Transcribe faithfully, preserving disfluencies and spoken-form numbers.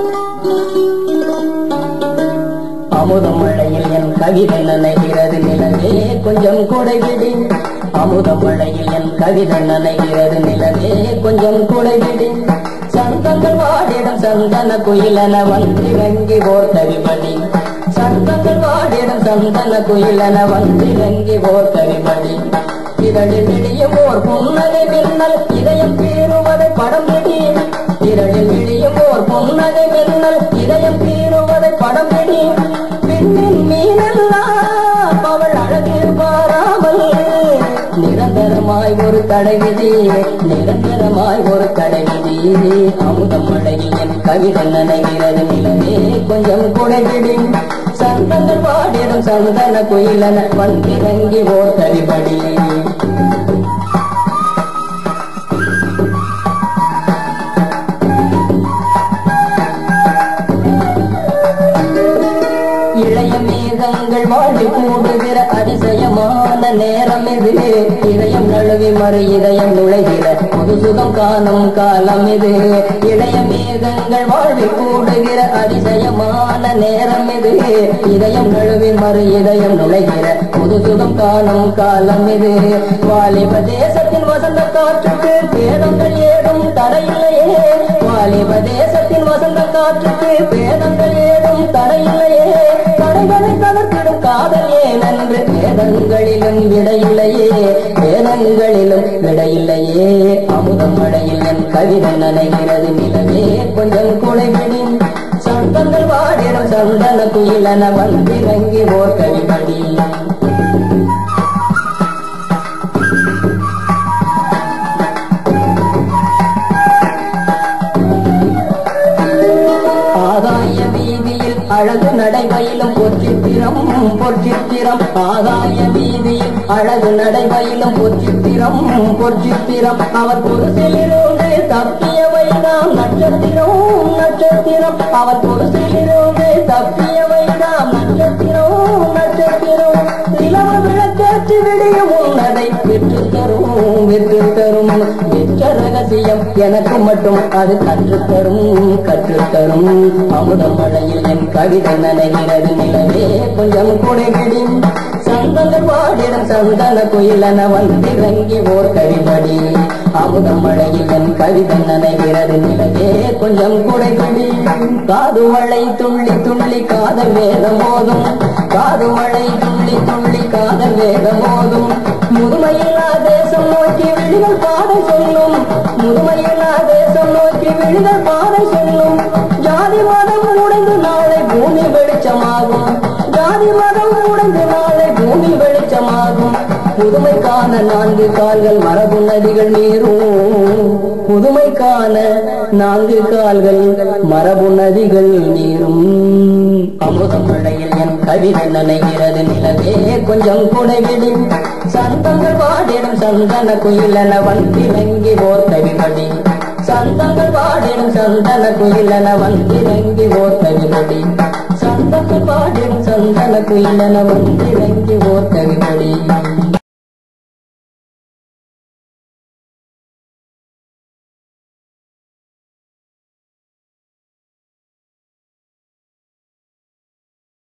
அமுதம் மழையில் என் கவிதை நனைகிறது நிலவே கொஞ்சம் குடைவிடி. அமுதம் மழையில் என் கவிதை நனைகிறது நிலவே கொஞ்சம் குடைவிடி. சந்தங்கள் வாடிடும் சந்தன குயிலென வந்திறங்கி ஓர் கவிமணி. சந்தங்கள் வாடிடும் சந்தன குயிலென வந்திறங்கி ஓர் கவிமணி. இதழில் விடியும் ஓர் புன்னகை மின்னல் இதயம் தீருவதை படம் பிடி. இதழில் விடியும் ஓர் புன்னகை மின்னல் இதயம் தீருவதை படம் பிடி. பெண்ணின் மீனெல்லாம் அவள் அழகில் பாராமல் நிரந்தரமாய் ஒரு தடைவிதி, நிரந்தரமாய் ஒரு தடைவிதி. அமுதம் மழையில் என் கவிதை நனைகிறது நிலவே கொஞ்சம் குடைவிடி. சந்தங்கள் பாடிடும் சந்தன குயிலென வந்திறங்கி ஓர் கவிபடி. இளைய மேகங்கள் வாழி கூடுகிற அதிசயமான நேரம் இது. இதயம் நழுவி மறு இதயம் நுழைகிற புது சுகம் காணும் காலம் இது. இளைய மேகங்கள் வாழி கூடுகிற அதிசயமான நேரம் இது. இதயம் நழுவி மறு இதயம் நுழைகிற புது சுகம் காணும் காலம் இது. வாலிப தேசத்தின் வசந்த காற்றுக்கு பேதங்கள் ஏதும் தடையில்லையே. வாலிப தேசத்தின் வசந்த காற்றுக்கு பேதங்கள் ஏதும் தடையில்லையே. தடைகளை தவிர்த்திடும் காதல் ஏனென்று வேதங்களிலும் விடையில்லையே, வேதங்களிலும் விடையில்லையே. அமுதம் மழையில் என் கவிதை நனைகிறது நிலவே கொஞ்சம் குடைவிடி. சந்தங்கள் வாடிடும் சந்தன குயிலென வந்திறங்கி ஓர் கவிபடி. ஆதாய வீதியில் அழகு நடைபயிலும் பொற்சித்திரம் பொற்சித்திரம். ஆதாய வீதியில் அழகு நடைபயிலும் பொற்சித்திரம் பொற்சித்திரம். அவர் பொருசிலிருந்து தப்பியவை நாம் நட்சத்திரம் நட்சத்திரம். அவர் பொருசிலிருந்து தப்பியவை நாம் நட்சத்திரம் நட்சத்திரம். நிலவ விளக்கேற்றி விடியும் உன்னதை விற்று தரும் விற்று தரும். வெற்ற ரகசியம் எனக்கு மட்டும் அது கற்றுத்தரும் கற்றுத்தரும். அமுதம் மழையில் என் கவிதை நனைகிறது நிலவே கொஞ்சம் குடைவிடி. சந்தங்கள் வாடிடும் சந்தன குயிலென வந்திறங்கி ஓர் கவிபடி. அமுதம் மழையில் என் கவிதை நனைகிறது நிலவே கொஞ்சம் குடைவிடி. காது மழை துள்ளி துள்ளி காதல் வேதம் மோதும். காது மழை துள்ளி துள்ளி காதல் வேதம் மோதும். முதுமையில்லா தேசம் நோக்கி விழிகள் பாதை சொல்லும். முதுமையில்லா தேசம் நோக்கி விழிகள் பாதை சொல்லும். ஜாதி மதம் உடைந்து நாளை பூமி வெளிச்சமாகும். ஜாதி மதம் உடைந்து நாளை பூமி வெளிச்சமாகும். புதுமைக்கான நான்கு கால்கள் மரபு நதிகள் நீரும். புதுமைக்கான நான்கு கால்கள் மரபு நதிகள் நீரும். அமுதம் மழையில் என் கவிதை நனைகிறது நிலவே கொஞ்சம் குடைவிடி. சந்தங்கள் வாடிடும் சந்தன குயிலென வந்திறங்கி ஓர் கவிபடி. சந்தங்கள் வாடிடும் சந்தன குயிலென வந்திறங்கி ஓர் கவிபடி. சந்தங்கள் வாடிடும் சந்தன குயிலென வந்திறங்கி ஓர் கவிபடி.